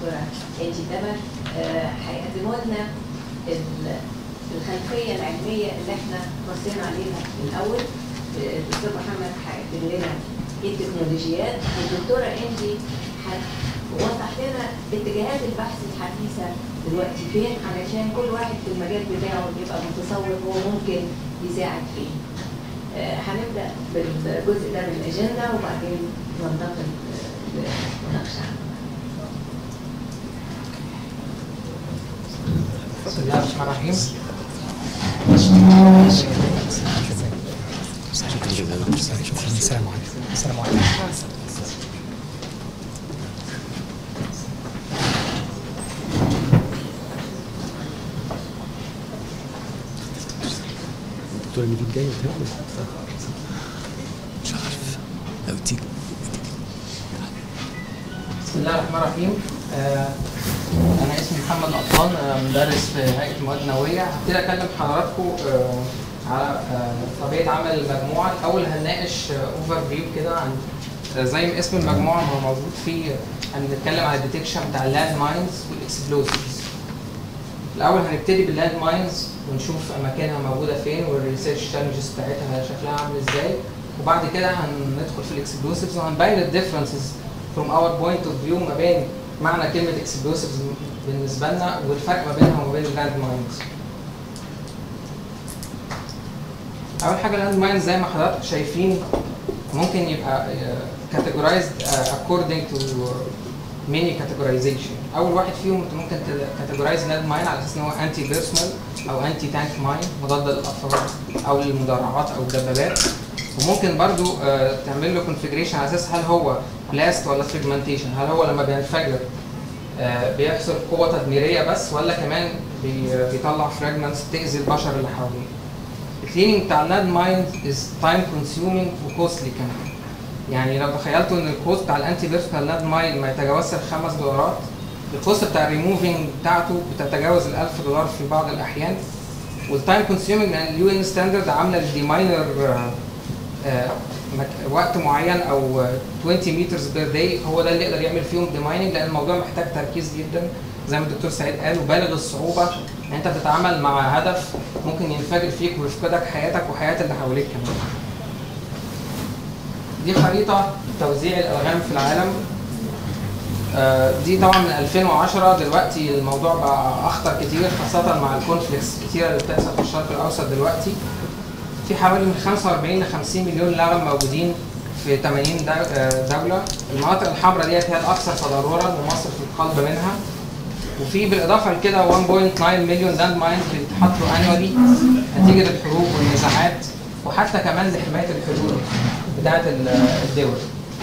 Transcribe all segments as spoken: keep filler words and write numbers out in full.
الدكتوره انجي تامر هيقدموا لنا الخلفيه العلميه اللي احنا بصينا عليها في الاول. الدكتور محمد هيقدم لنا ايه التكنولوجيات، والدكتوره انجي هتوضح لنا اتجاهات البحث الحديثه دلوقتي فين، علشان كل واحد في المجال بتاعه يبقى متصور هو ممكن يساعد فين. آه هنبدا بالجزء ده من الاجنده وبعدين ننتقل للمناقشه. بسم الله الرحمن الرحيم. السلام عليكم. السلام عليكم. الدكتور اللي جاي مش عارف لو تيجي. بسم الله الرحمن الرحيم. آه انا اسمي محمد القطان، آه مدرس في هيئه المواد النوويه. هبتدي اكلم حضراتكم آه على آه طبيعه عمل المجموعه. الاول هنناقش اوفر آه فيو كده عن آه زي ما اسم المجموعه ما هو موجود فيه، هنتكلم عن الديتكشن بتاع اللاند ماينز والاكسبلوسيفز. الاول هنبتدي باللاند ماينز ونشوف اماكنها موجوده فين والريسيرش تشالنجز بتاعتها شكلها عامل ازاي، وبعد كده هندخل في الاكسبلوسيفز وهنبين الديفرنسز from our point of view ما بين معنى كلمه اكسبلوسيفز بالنسبه لنا والفرق ما بينها وما بين اللاند ماينز. اول حاجه اللاند ماينز زي ما حضراتكم شايفين ممكن يبقى categorized according to many categorization. اول واحد فيهم انت ممكن categorize لاند ماين على اساس ان هو انتي بيرسونال او انتي تانك ماين، مضاد للافراد او للمدرعات او الدبابات. وممكن برضو آه تعمل له كونفيجريشن على اساس هل هو بلاست ولا فيجمنتيشن، هل هو لما بينفجر آه بيحصل قوه تدميريه بس ولا كمان بي بيطلع فراجمنتس تاذي البشر اللي حواليه. الكليننج بتاع اللاند ماين از تايم كونسيومينج وكوستلي كمان. يعني لو تخيلتوا ان الكوست بتاع الانتي بيرسونال لاند ماين ما يتجاوزش الخمس دولارات، الكوست بتاع الريموفينج بتاعته بتتجاوز ال ألف دولار في بعض الاحيان. والتايم كونسيومينج لان اليو ان ستاندرد عامله للديماينر آه وقت معين او عشرين مترز بير داي، هو ده اللي يقدر يعمل فيهم ديمايننج، لان الموضوع محتاج تركيز جدا زي ما الدكتور سعيد قال وبالغ الصعوبه ان انت بتتعامل مع هدف ممكن ينفجر فيك ويفقدك حياتك وحياه اللي حواليك كمان. دي خريطه توزيع الالغام في العالم. آه دي طبعا من ألفين وعشرة، دلوقتي الموضوع بقى اخطر كتير خاصه مع الكونفليكتس كتيره اللي بتحصل في الشرق الاوسط دلوقتي. في حوالي من خمسة وأربعين ل خمسين مليون لغم موجودين في ثمانين دوله. المناطق الحمراء ديت هي الاكثر تضررا ومصر في القلب منها. وفي بالاضافه لكده واحد فاصلة تسعة مليون لاند ماينز بيتحطوا انوالي نتيجه الحروب والنزاعات وحتى كمان لحمايه الحدود بتاعت الدول.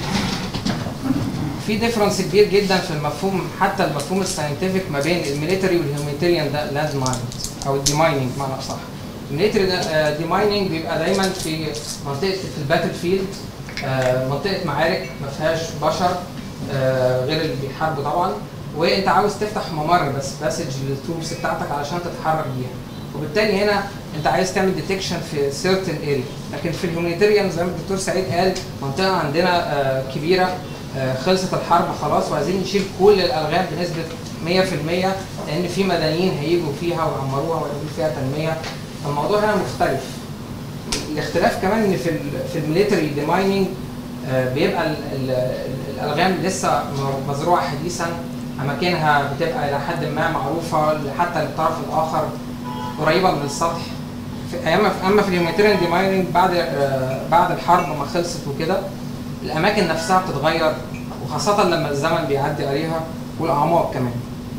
في ديفرنس كبير جدا في المفهوم حتى المفهوم الساينتفك ما بين الميليتري والهيومانيتيريان لاند ماينز او الديمايننج بمعنى اصح. الميليتري ديمايننج بيبقى دايما في منطقه في الباتل فيلد، منطقه معارك ما فيهاش بشر غير اللي بيحاربوا طبعا، وانت عاوز تفتح ممر بس باسج للتولز بتاعتك علشان تتحرك بيها. وبالتالي هنا انت عايز تعمل ديتكشن في سيرتن اريا. لكن في الهيومانيتيريان زي ما الدكتور سعيد قال منطقه عندنا كبيره خلصت الحرب خلاص وعايزين نشيل كل الالغام بنسبه مية في المية لان في مدنيين هيجوا فيها ويعمروها ويعملوا فيها تنميه. الموضوع هنا مختلف. الاختلاف كمان ان في في الميليتري ديمايننج بيبقى ال ال الالغام لسه مزروعه حديثا، اماكنها بتبقى الى حد ما معروفه حتى للطرف الاخر قريبه من السطح. اما اما في الهيومانيتيريان ديمايننج بعد بعد الحرب ما خلصت وكده الاماكن نفسها بتتغير وخاصه لما الزمن بيعدي عليها والاعماق كمان.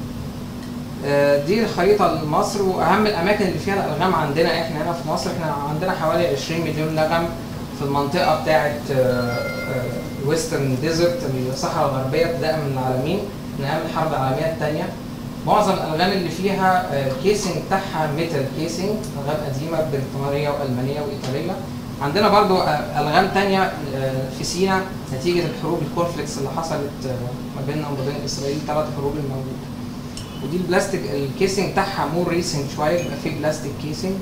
دي الخريطه لمصر واهم الاماكن اللي فيها الالغام عندنا احنا هنا في مصر. احنا عندنا حوالي عشرين مليون لغم في المنطقه بتاعه الويسترن ديزرت الصحراء الغربيه ابتداء من العالمين من ايام الحرب العالميه الثانيه. معظم الالغام اللي فيها الكيسنج بتاعها ميتال كيسنج، الغام قديمه بريطانيه والمانيه وايطاليه. عندنا برضو الغام ثانيه في سيناء نتيجه الحروب الكونفليكتس اللي حصلت ما بيننا وما بين اسرائيل، ثلاث حروب الموجوده. ودي البلاستيك الكيسنج بتاعها مور ريسنج شويه، بيبقى فيه بلاستيك كيسنج.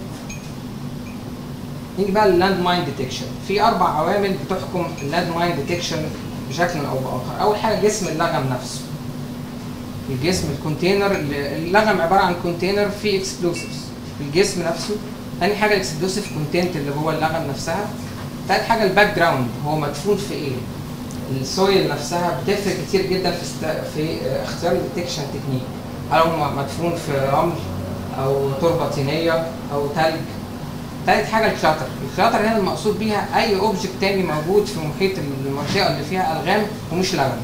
نيجي بقى لللاند ماين ديتكشن. في اربع عوامل بتحكم اللاند ماين ديتكشن بشكل او باخر. اول حاجه جسم اللغم نفسه. الجسم الكونتينر، اللغم عباره عن كونتينر فيه اكسبلوسيفز الجسم نفسه. ثاني حاجه الاكسبلوسيف كونتنت اللي جوه اللغم نفسها. ثالث حاجه الباك جراوند، هو مدفون في ايه؟ السويل نفسها بتفرق كتير جدا في است... في اختيار الديتكشن تكنيك. هل هو مدفون في رمل او تربه طينيه او ثلج. ثالث حاجه الكلاتر، الكلاتر هنا المقصود بيها اي اوبجكت تاني موجود في محيط المنطقه اللي فيها الغام ومش لغم.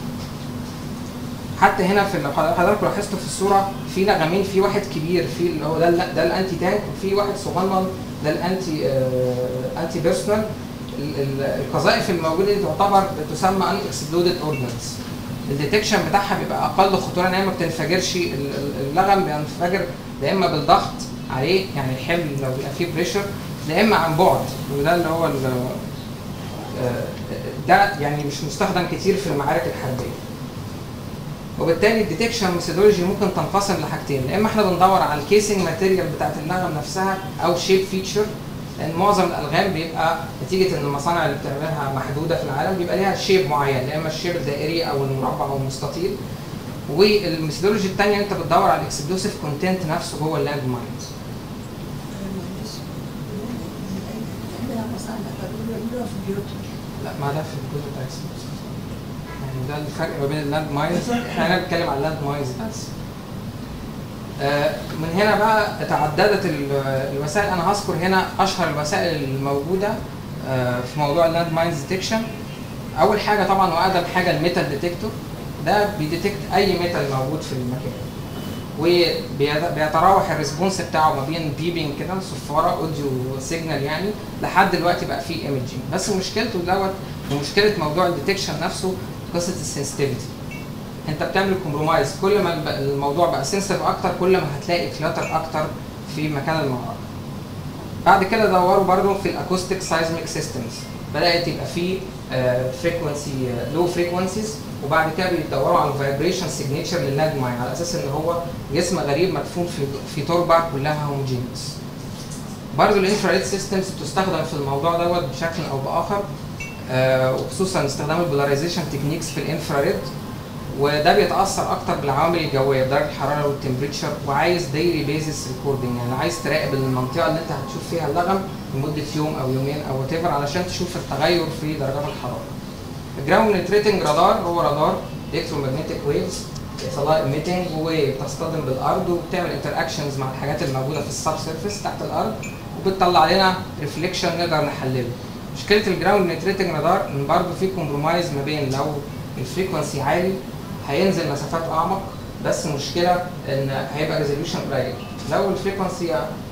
حتى هنا في لو حضراتكم لاحظتوا في الصوره في لغمين، في واحد كبير في اللي هو ده ده الانتي تانك، وفي واحد صغنن ده الانتي آه انتي بيرسونال. القذائف الموجوده دي تعتبر تسمى ان اكسبلودد اوردنانس. الديتكشن بتاعها بيبقى اقل خطوره، ان هي ما بتنفجرش. اللغم بينفجر يا اما بالضغط عليه، يعني الحمل لو بيبقى فيه بريشر، يا اما عن بعد، وده اللي هو ده يعني مش مستخدم كتير في المعارك الحربيه. وبالتالي الديتكشن ميثودولوجي ممكن تنقسم لحاجتين، يا اما احنا بندور على الكيسنج ماتيريال بتاعت اللغم نفسها او شيب فيتشر، لان معظم الالغام بيبقى نتيجه ان المصانع اللي بتعملها محدوده في العالم بيبقى ليها شيب معين، يا اما الشيب الدائري او المربع او المستطيل. والميثودولوجي الثانيه انت بتدور على الاكسبلوسيف كونتنت نفسه جوه اللاند ماينز. لا ما ده في الجزء بتاع الاكسبلوسيف، يعني ده الفرق ما بين اللاند ماينز. احنا هنا بنتكلم على اللاند ماينز بس. من هنا بقى تعددت الوسائل. انا هذكر هنا اشهر الوسائل الموجوده في موضوع اللاند ماينز ديتكشن. اول حاجه طبعا واقدم حاجه الميتال ديتكتور، ده بيديتكت اي ميتال موجود في المكان، وبيتراوح الريسبونس بتاعه ما بين بيبنج كده صفاره اوديو سيجنال يعني لحد دلوقتي بقى فيه ايمجنج. بس مشكلته دوت ومشكله موضوع الديتكشن نفسه قصه السنسيتيفيتي. انت بتعمل كومبرومايز، كل ما الموضوع بقى سنسيتيف اكتر كل ما هتلاقي كلاتر اكتر في مكان المعركه. بعد كده دوروا برضو في الاكوستيك سايزميك سيستمز، بدات يبقى في فريكونسي لو فريكونسيز، وبعد كده بيدوروا على الفايبريشن سيجنتشر لللاند ماين على اساس ان هو جسم غريب مدفون في في تربه كلها هوموجينيوس. برضو الانفراريد سيستمز بتستخدم في الموضوع دوت بشكل او باخر، وخصوصا استخدام البولاريزيشن تكنيكس في الانفراريد، وده بيتاثر اكتر بالعوامل الجويه، درجه الحراره والتمبريتشر، وعايز دايلي بيزس ريكوردنج، يعني عايز تراقب المنطقه اللي انت هتشوف فيها اللغم لمده يوم او يومين او وات ايفر علشان تشوف التغير في درجات الحراره. الجراوند بنتريتنج رادار هو رادار الكترومagnetic ويفز بيحصل لها ايميتنج وبتصطدم بالارض وبتعمل انتر اكشنز مع الحاجات الموجوده في السب سيرفيس تحت الارض، وبتطلع لنا ريفليكشن نقدر نحلله. مشكله الجراوند بنتريتنج رادار ان برضه في كومبرومايز ما بين لو الفريكونسي عالي هينزل مسافات اعمق، بس مشكله ان هيبقى ريزوليوشن قليل. لو الفريكونسي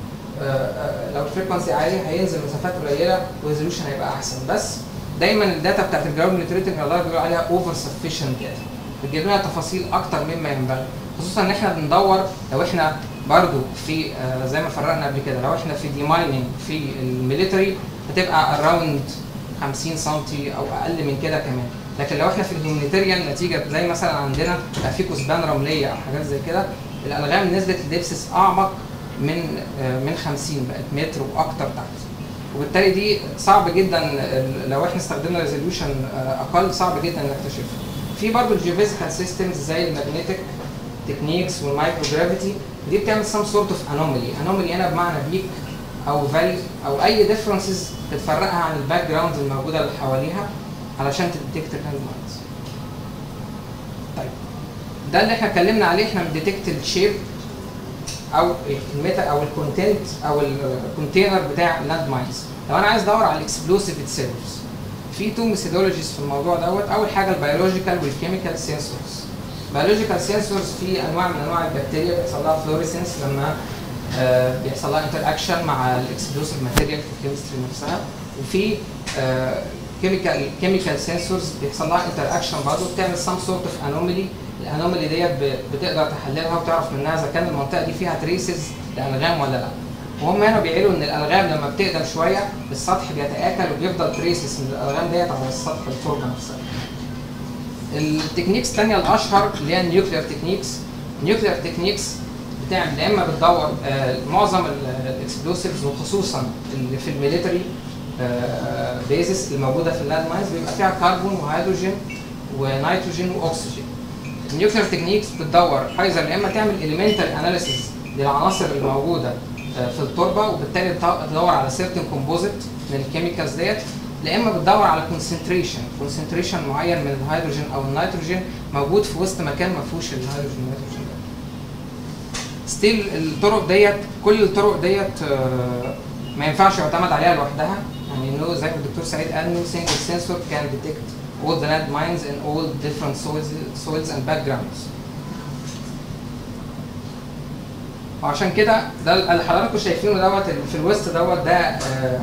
لو الفريكونسي عالي هينزل مسافات قليله وريزوليوشن هيبقى احسن. بس دايما الداتا بتاعت الجراوند بنتريتنج رادار بيقولوا عليها اوفر سفيشنت داتا، بتجيب لنا تفاصيل اكتر مما ينبغي، خصوصا ان احنا بندور لو احنا برضو في آه زي ما فرقنا قبل كده، لو احنا في دي مايننج في الميليتري هتبقى اراوند خمسين سنتي او اقل من كده كمان، لكن لو احنا في الهيومانيتيريان نتيجه زي مثلا عندنا بقى في كثبان رمليه او حاجات زي كده، الالغام نزلت لدبسس اعمق من آه من خمسين بقت متر واكتر تحت، وبالتالي دي صعب جدا لو احنا استخدمنا ريزوليوشن اقل صعب جدا نكتشفها. في برضه الجيوفيزيكال سيستمز زي الماجنتيك تكنيكس والمايكرو جرافيتي، دي بتعمل سم سورت اوف انومالي، انومالي هنا بمعنى بيك او فالي او اي ديفرنسز بتفرقها عن الباك جراوند الموجوده اللي حواليها علشان تديتكت اللاند ماينز. طيب ده اللي احنا اتكلمنا عليه، احنا بنديتكت الشيب او الميتا او الكونتنت او الكونتينر بتاع اللاند ماينز. لو انا عايز ادور على الاكسبلوسيف اتسيلفز، في تو ميثودولوجيز في الموضوع دوت. اول حاجه البيولوجيكال والكيميكال سنسورز. بيولوجيكال سنسورز في انواع من انواع البكتيريا بيحصل لها فلوريسنس لما آه بيحصل لها انتر اكشن مع الاكسبلوسيف ماتيريال في الكيمستري نفسها، وفي كيميكال كيميكال سنسورز بيحصل لها انتر اكشن برضه بتعمل سم سورت اوف انومالي. الانومالي ديت بتقدر تحللها وتعرف منها اذا كان المنطقه دي فيها تريسز لالغام ولا لا. وهم هنا بيقولوا ان الالغام لما بتقدم شويه السطح بيتاكل وبيفضل تريسز من الالغام ديت على السطح التربه نفسها. التكنيكس الثانيه الاشهر اللي هي النيوكلير تكنيكس. النيوكلير تكنيكس بتعمل يا اما بتدور آه معظم الاكسبلوسيفز وخصوصا اللي في الميليتري آه بيزس الموجوده في اللاند ماينز بيبقى فيها كربون وهيدروجين ونيتروجين واكسجين. النيوكلير تكنيكس بتدور ايذر يا اما تعمل elementary اناليسيس للعناصر الموجوده في التربه وبالتالي تدور على سيرتن كومبوزيت من الكيميكالز ديت، يا اما بتدور على كونسنتريشن كونسنتريشن معين من الهيدروجين او النيتروجين موجود في وسط مكان ما فيهوش الهيدروجين والنيتروجين ده. ستيل الطرق ديت كل الطرق ديت ما ينفعش يعتمد عليها لوحدها، يعني انه زي ما الدكتور سعيد قال انه سنجل سنسور كان ديتكت all the land mines in all different soils soils and backgrounds. وعشان كده ده اللي حضراتكم شايفينه دوت في الوسط دوت ده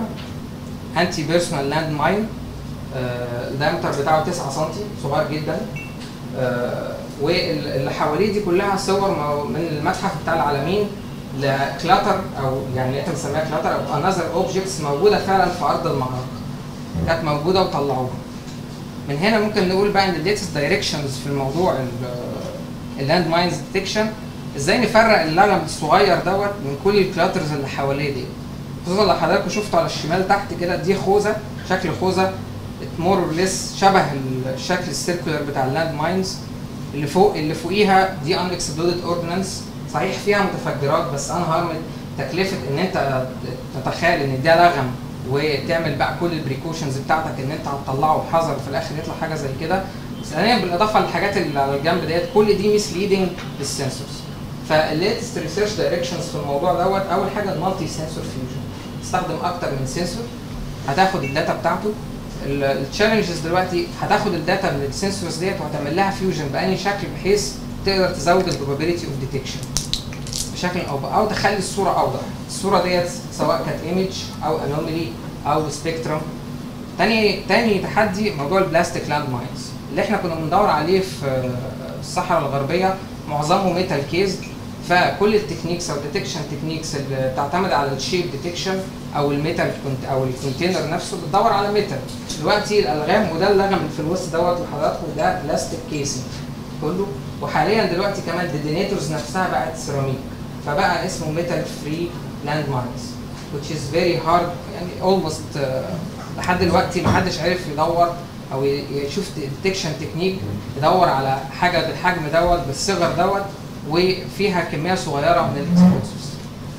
انتي بيرسونال لاند ماين، الدايمتر بتاعه تسعة سنتي صغير جدا، آه واللي حواليه دي كلها صور من المتحف بتاع العالمين لكلاتر او يعني انت بنسميها كلاتر او انذر اوبجكتس موجوده فعلا في ارض المعركه، كانت موجوده وطلعوها. من هنا ممكن نقول بقى ان الليتست دايركشنز في الموضوع اللاند ماينز ديتكشن، ازاي نفرق اللغم الصغير دوت من كل الكلاترز اللي حواليه دي. خصوصا لو حضراتكم شفتوا على الشمال تحت كده دي خوذه، شكل خوذه مور اور ليس شبه الشكل السيركولر بتاع اللاند ماينز. اللي فوق اللي فوقيها دي ان اكسبلودد اوردنانس، صحيح فيها متفجرات بس انا هرمت تكلفه ان انت تتخيل ان ده لغم وتعمل بقى كل البريكوشنز بتاعتك ان انت هتطلعه بحذر في الاخر يطلع حاجه زي كده. ثانيا بالاضافه للحاجات اللي على الجنب ديت كل دي ميسليدنج للسنسورز. فالليتست ريسيرش دايركشنز في الموضوع دوت اول حاجه المالتي سنسور فيوجن، تستخدم اكتر من سنسور، هتاخد الداتا بتاعته. التشالنجز دلوقتي هتاخد الداتا من السنسورز ديت وهتعمل لها فيوجن بأي شكل بحيث تقدر تزود البروبابيلتي اوف ديتكشن بشكل او او تخلي الصوره اوضح. الصوره ديت سواء كانت ايمج او انوميلي او سبيكترم. تاني تاني تحدي موضوع البلاستيك لاند ماينز اللي احنا كنا بندور عليه في الصحراء الغربيه، معظمه ميتال كيز، فكل التكنيكس او الديتكشن تكنيكس اللي بتعتمد على الشيب ديتكشن او الميتال او الكونتينر نفسه بتدور على ميتال. دلوقتي الالغام وده اللغم اللي في الوسط دوت لحضراتكم ده بلاستيك كيسنج كله، وحاليا دلوقتي كمان الديتونيتورز نفسها بقت سيراميك، فبقى اسمه ميتال فري لاند ماينز which is very hard يعني almost uh, لحد دلوقتي محدش عرف يدور او يشوف ديتكشن تكنيك يدور على حاجه بالحجم دوت بالصغر دوت وفيها كميه صغيره من الاكسبلوسيفز.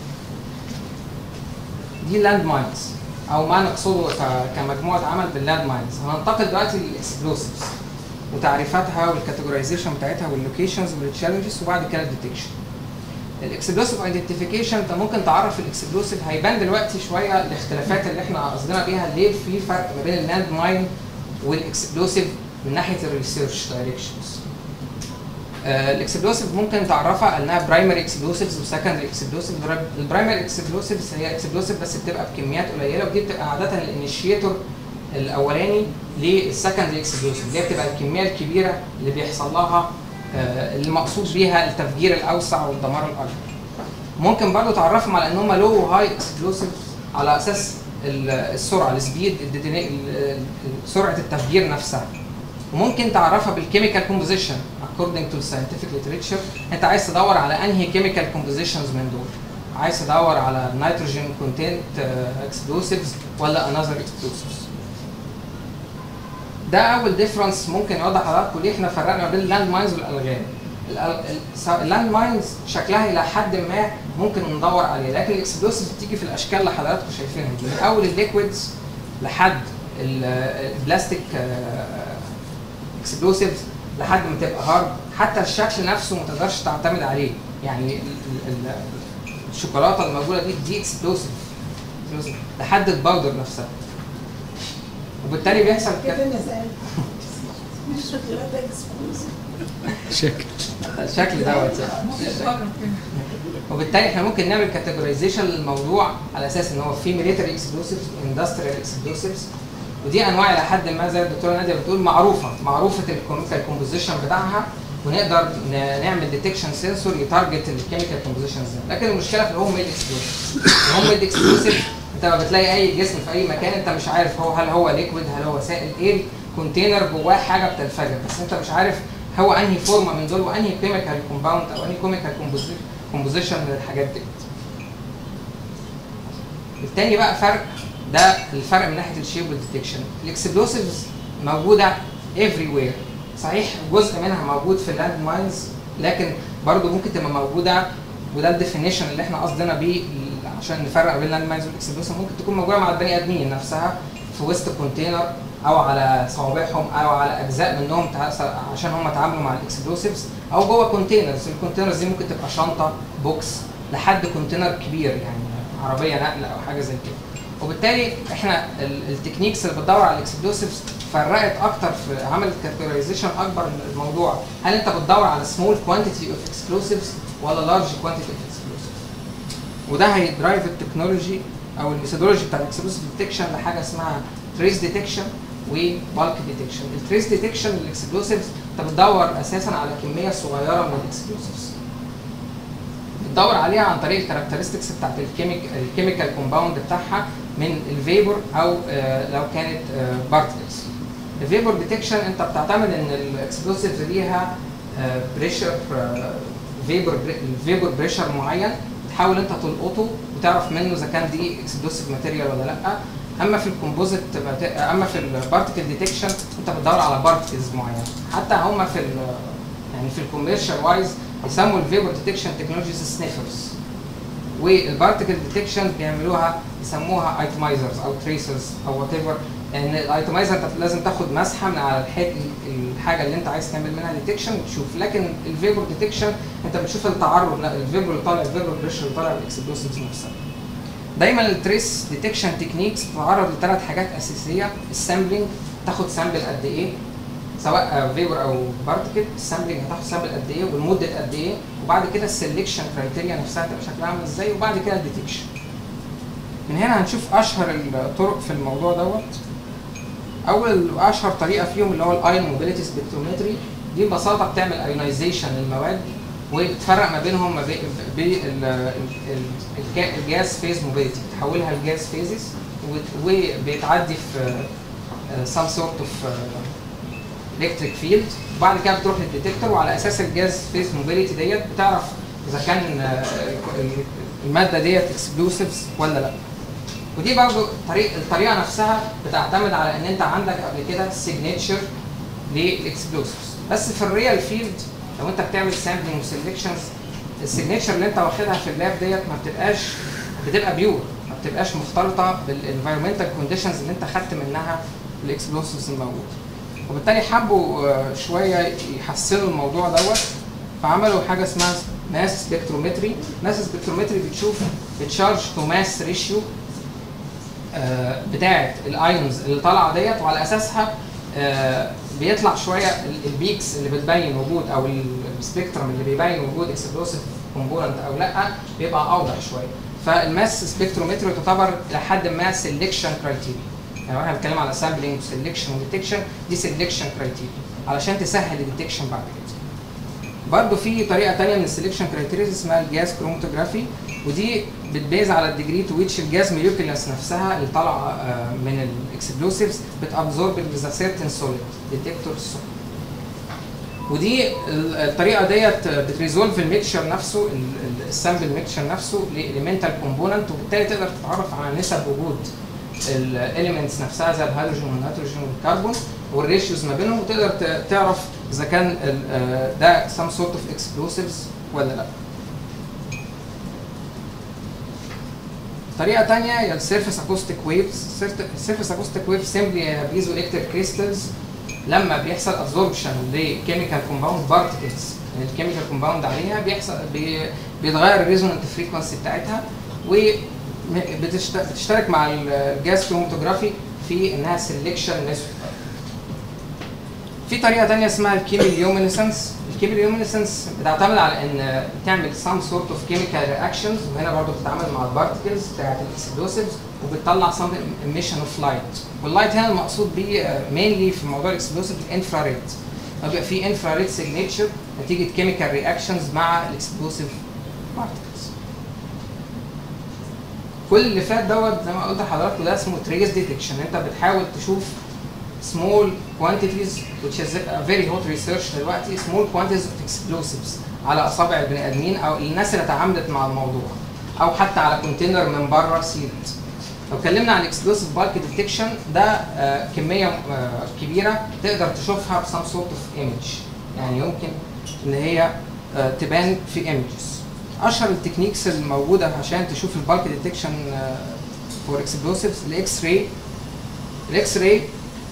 دي لاند ماينز او ما نقصده كمجموعه عمل باللاند ماينز. هننتقل دلوقتي للاكسبلوسيفز وتعريفاتها والكاتيجورايزيشن بتاعتها واللوكيشنز والتشالنجز وبعد كده الديتكشن. الاكسبلوسيف ايدنتيفيكيشن انت ممكن تعرف الاكسبلوسيف، هيبان دلوقتي شويه الاختلافات اللي احنا قصدنا بيها ليه في فرق ما بين اللاند ماين والاكسبلوسيف من ناحيه الريسيرش دايركشنز. الاكسبلوسيف ممكن تعرفها انها برايمري اكسبلوسيفز وسكندري اكسبلوسيف. البرايمري اكسبلوسيفز هي اكسبلوسيف بس بتبقى بكميات قليله، ودي بتبقى عاده الانيشيتور الاولاني للسكندري اكسبلوسيف اللي هي بتبقى الكميه الكبيره اللي بيحصل لها اللي مقصود بيها التفجير الاوسع والدمار الاكبر. ممكن برضه تعرفهم على ان هم لو وهاي اكسبلوسيف على اساس السرعه السبيد سرعه التفجير نفسها. وممكن تعرفها بالكيميكال كومبوزيشن according to scientific literature. انت عايز تدور على انهي كيميكال كومبوزيشنز من دول، عايز تدور على نيتروجين كونتنت اكسبلوسيفز ولا انذر اكسبلوسيفز. ده اول ديفرنس ممكن يوضح لحضراتكم ليه احنا فرقنا بين اللاند ماينز والالغام. اللاند ماينز شكلها الى حد ما ممكن ندور عليه، لكن الاكسبلوسيفز بتيجي في الاشكال اللي حضراتكم شايفينها دي، من اول الليكويدز لحد البلاستيك اكسبلوسيفز لحد ما تبقى هارد. حتى الشكل نفسه ما تقدرش تعتمد عليه، يعني الشوكولاته الموجوده دي دي اكسبلوسيف لحد الباودر نفسها، وبالتالي بيحصل كده شكل الشكل دوت. وبالتالي احنا ممكن نعمل كاتيجورايزيشن للموضوع على اساس ان هو في ميليتري اكسبلوسيفز واندستريال اكسبلوسيفز، ودي انواع الى حد ما زي الدكتوره ناديه بتقول معروفه معروفه الكيميكال كومبوزيشن بتاعها، ونقدر نعمل ديتكشن سنسور يتارجت الكيميكال كومبوزيشنز ده. لكن المشكله في الهوم ميد اكسبلوسيف. الهوم ميد اكسبلوسيف انت ما بتلاقي اي جسم في اي مكان انت مش عارف هو هل هو ليكويد هل هو سائل، ايه كونتينر جواه حاجه بتنفجر، بس انت مش عارف هو انهي فورمه من دول وانهي كيميكال كومباوند او انهي كيميكال كومبوزيشن من الحاجات دي. التاني بقى فرق، ده الفرق من ناحيه الشيب والديتكشن. الاكسبلوسيفز موجوده everywhere صحيح جزء منها موجود في اللاند ماينز، لكن برضه ممكن تبقى موجوده، وده الديفينيشن اللي احنا قصدنا بيه عشان نفرق بين اللاند ماينز والاكسبلوسيف، ممكن تكون موجوده مع البني ادمين نفسها في وسط كونتينر او على صوابعهم او على اجزاء منهم عشان هم اتعاملوا مع الاكسبلوسيفز، او جوه كونتينرز. الكونتينرز دي ممكن تبقى شنطه، بوكس، لحد كونتينر كبير يعني عربيه نقل او حاجه زي كده. وبالتالي احنا التكنيكس اللي بتدور على الاكسبلوسيفز فرقت اكتر في عمل كاتيجورايزيشن اكبر الموضوع. هل انت بتدور على سمول كوانتيتي اوف اكسبلوسيفز ولا لارج كوانتيتي اوف اكسبلوسيفز؟ وده هيدرايف التكنولوجي او الميثودولوجي بتاع الاكسبلوسيف ديتكشن لحاجه اسمها تريس ديتكشن وبالك ديتكشن. التريس ديتكشن للاكسبلوسيفز انت بتدور اساسا على كميه صغيره من الاكسبلوسيفز، بتدور عليها عن طريق الكاركترستكس بتاعت الكيميك الكيميكال كومباوند بتاعها من الفيبر او آه لو كانت آه بارتكلز. الفيبر ديتكشن انت بتعتمد ان الاكسبلوسيفز ليها آه بريشر آه فيبر الفيبر بريشر معين، تحاول انت تلقطه وتعرف منه اذا كان دي اكسبلوسيف ماتيريال ولا لا. اما في الكومبوزيت اما في البارتكل ديتكشن انت بتدور على بارتكلز معينه. حتى هم في يعني في الكوميرشال وايز يسموا الفيبر ديتكشن تكنولوجيز سنيفرز، والبارتكل ديتكشن بيعملوها يسموها ايتمايزرز او تريسرز او وات ايفر. ان الايتمايزر انت لازم تاخد مسحه من على الحاجه اللي انت عايز تعمل منها ديتكشن وتشوف، لكن الفيبر ديتكشن انت بتشوف التعرض، لا الفيبر اللي طالع، الفيبر بريشر اللي طالع بالاكسبلوسيفز نفسها. دايما التريس ديتكشن تكنيكس بتتعرض لثلاث حاجات اساسيه: السامبلنج، تاخد سامبل قد ايه سواء فيبر او بارتكل، السامبلنج هتاخد سامبل قد ايه والمده قد ايه، وبعد كده السلكشن كرايتيريا نفسها تبقى شكلها عامل ازاي، وبعد كده الديتكشن. من هنا هنشوف اشهر الطرق في الموضوع دوت. اول واشهر طريقه فيهم اللي هو الايون موبيليتي سبكترومتري. دي ببساطه بتعمل ايونايزيشن للمواد وبتفرق ما بينهم ما بين الجاز فيز موبيليتي، بتحولها لجاز فيزز وبتعدي في سام سورت اوف الكتريك فيلد، وبعد كده بتروح للديتكتور، وعلى اساس الجاز فيز موبيليتي ديت بتعرف اذا كان الماده ديت اكسبلوسيفز ولا لا. ودي برضه طريق الطريقه نفسها بتعتمد على ان انت عندك قبل كده سيجنتشر للاكسبلوسيفز. بس في الريال فيلد لو انت بتعمل سامبلنج وسيلكشنز، السيجنتشر اللي انت واخدها في اللاب ديت ما بتبقاش بتبقى بيور، ما بتبقاش مختلطه بالانفايرمنتال كونديشنز اللي انت خدت منها الاكسبلوسيفز الموجود. وبالتالي حبوا شويه يحسنوا الموضوع دوت، فعملوا حاجه اسمها ماس سبكترومتري. ماس سبكترومتري بتشوف التشارج تو ماس ريشيو بتاعه الايونز اللي طالعه ديت، وعلى اساسها بيطلع شويه البيكس اللي بتبين وجود او السبيكترم اللي بيبين وجود اكسبلوسيف كومبوننت او لا بيبقى اوضح شويه. فالماس سبكترومتري تعتبر لحد ما سيلكشن كرايتيريا. يعني احنا بنتكلم على سامبلنج وسيلكشن وديتكشن، دي سيلكشن كرايتيريا علشان تسهل الديتكشن بعد كده. برضه في طريقه ثانيه من السيلكشن كرايتيريا اسمها الجاز كروماتوجرافي، ودي بتبيز على الديجري تو ويتش الجاز موليكيولز نفسها اللي طالعه من الاكسبلوسيفز بتابزورب وذ سيرتن سوليد ديتكتور سوليد. ودي الطريقه ديت بتريزولف الميكشر نفسه، السامبل ميكشر نفسه لاليمنتال كومبوننت، وبالتالي تقدر تتعرف على نسب وجود الاليمنتس نفسها زي الهيدروجين والنيتروجين والكربون والريشيوز ما بينهم، وتقدر تعرف اذا كان ده سام سورت اوف اكسبلوسيفز ولا لا. طريقه ثانيه هي السيرفيس اكوستيك ويفز. السيرفيس اكوستيك ويف سيمبلي بيزو الكتريك كريستالز لما بيحصل ابزوربشن لكيميكال كومباوند بارتكلز الكيميكال كومباوند عليها بيحصل بي بيتغير الريزونانت فريكونسي بتاعتها، وبتشترك مع الجاز كروماتوجرافي في انها سيلكشن نسبه. في طريقه ثانيه اسمها الكيميليومينيسنس. الكيميليومينيسنس بتعتمد على ان تعمل سام سورت اوف كيميكال رياكشنز، وهنا برضه بتتعامل مع البارتكلز بتاعت الاكسبلوسيفز وبتطلع سام ايميشن اوف لايت. واللايت هنا المقصود بيه مينلي في موضوع الاكسبلوسيف الانفراريد. بيبقى في انفراريد سيجنتشر نتيجه كيميكال رياكشنز مع الاكسبلوسيف بارتكلز. كل اللي فات دوت زي ما قلت لحضراتكم ده اسمه تريس ديتكشن. انت بتحاول تشوف small quantities which is a very hot research دلوقتي small quantities of explosives على اصابع البني ادمين او الناس اللي اتعاملت مع الموضوع، او حتى على كونتينر من بره سيلد. لو اتكلمنا عن اكسبلوسيف بالك ديتكشن ده آه كميه آه كبيره تقدر تشوفها بسام سورت اوف ايمج، يعني يمكن ان هي آه تبان في ايمجز. اشهر التكنيكس الموجوده عشان تشوف البالك ديتكشن فور اكسبلوسيفز الاكس راي. الاكس راي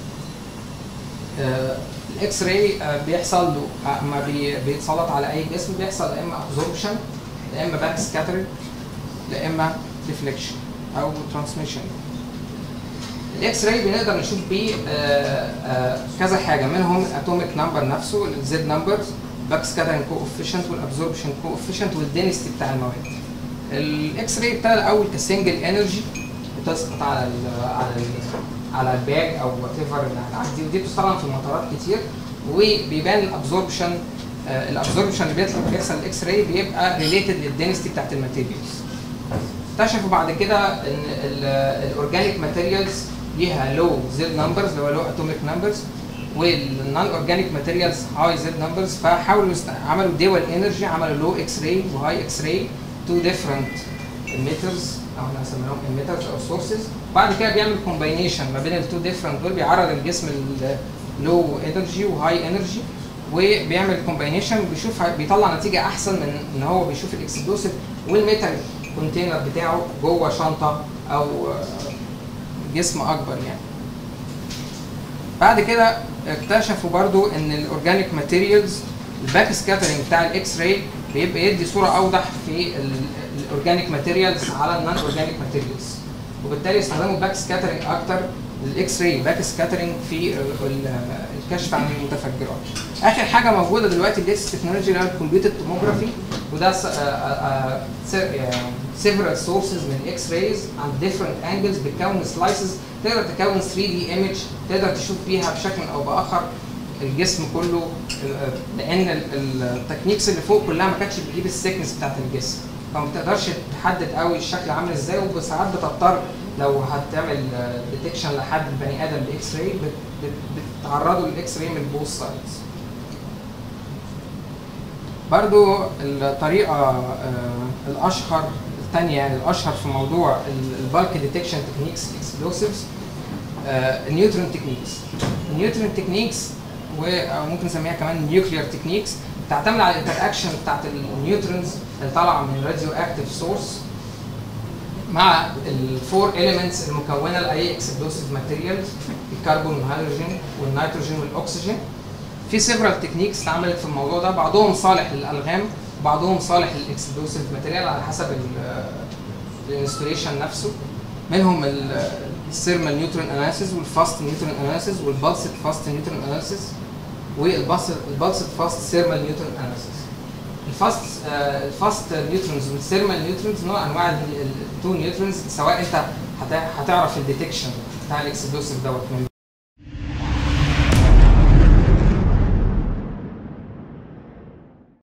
الاكس راي بيحصل له اما بي بيتسلط على اي جسم بيحصل يا اما ابزوربشن يا اما باك سكاترنج يا اما ديفليكشن او ترانسميشن. الاكس راي بنقدر نشوف بيه كذا حاجه، منهم الاتوميك نمبر نفسه الزد نمبرز، باك سكاترنج كوفيشنت والابزوربشن كوفيشنت والدنسيتي بتاع المواد. الاكس راي ابتدى الاول كسنجل انرجي بتسقط على ال على ال على الباج او وات ايفر اللي هتعدي، ودي بتستخدم في المطارات كتير، وبيبان الابزوربشن الابزوربشن اللي بيطلع بيحصل الاكس راي بيبقى ريليتد للدنسيتي بتاعت الماتيريالز. اكتشفوا بعد كده ان الاورجانيك ماتيريالز ليها لو زد نمبرز اللي هو لو اتوميك نمبرز، والنون اورجانيك ماتيريالز هاي زد نمبرز، فحاولوا عملوا ديوال انرجي، عملوا لو اكس راي وهاي اكس راي تو ديفرنت ايميترز او احنا هنسميهم ايميترز او سورسز. بعد كده بيعمل كومباينيشن ما بين التو ديفرنت دول، بيعرض الجسم لو انرجي وهاي انرجي وبيعمل كومباينيشن بيشوف بيطلع نتيجه احسن من ان هو بيشوف الاكسبلوسيف والميتال كونتينر بتاعه جوه شنطه او جسم اكبر يعني. بعد كده اكتشفوا برضو ان الاورجانيك ماتيريالز الباك سكاترنج بتاع الاكس راي بيبقى يدي صوره اوضح في الاورجانيك ماتيريالز على النون اورجانيك ماتيريالز، وبالتالي استخدموا باك سكاترنج اكتر الاكس راي باك سكاترنج في الكشف عن المتفجرات. اخر حاجه موجوده دلوقتي الليتست تكنولوجي اللي هو الكمبيوتر توموجرافي، وده several sources من الاكس رايز عند different angles بتكون سلايسز تقدر تكون ثري دي ايمج تقدر تشوف بيها بشكل او باخر الجسم كله، لان التكنيكس اللي فوق كلها ما كانتش بتجيب السيكنس بتاعت الجسم، فما بتقدرش تحدد قوي الشكل عامل ازاي، وساعات بتضطر لو هتعمل ديتكشن لحد البني ادم باكس راي بتعرضه للاكس راي من بوث سايدز. برضو الطريقه الاشهر الثانيه يعني الاشهر في موضوع البالك ديتكشن تكنيكس الاكسبلوسيفز النيوترون تكنيكس. النيوترون تكنيكس وممكن نسميها كمان نيوكليير تكنيكس تعتمد على الانتر اكشن بتاعت النيوترونز اللي طالعه من راديو اكتيف سورس مع الفور اليمنتس المكونه لاي اكسبلوسيف ماتيريال، الكربون والهيدروجين والنيتروجين والاكسجين. في سيفرال تكنيكس اتعملت في الموضوع ده، بعضهم صالح للالغام وبعضهم صالح للاكسبلوسيف ماتيريال على حسب الانستليشن نفسه، منهم الثيرمال نيوترون اناليسيس والفاست نيوترون اناليسيس والبلسد فاست نيوترون اناليسيس والبلسد فاست ثيرمال نيوترون اناليسيس. الفاست الفاست نيوترونز والثيرمال نيوترونز نوع انواع التو نيوترونز، سواء انت هتعرف الديتكشن بتاع الاكسبلوسيف دوت من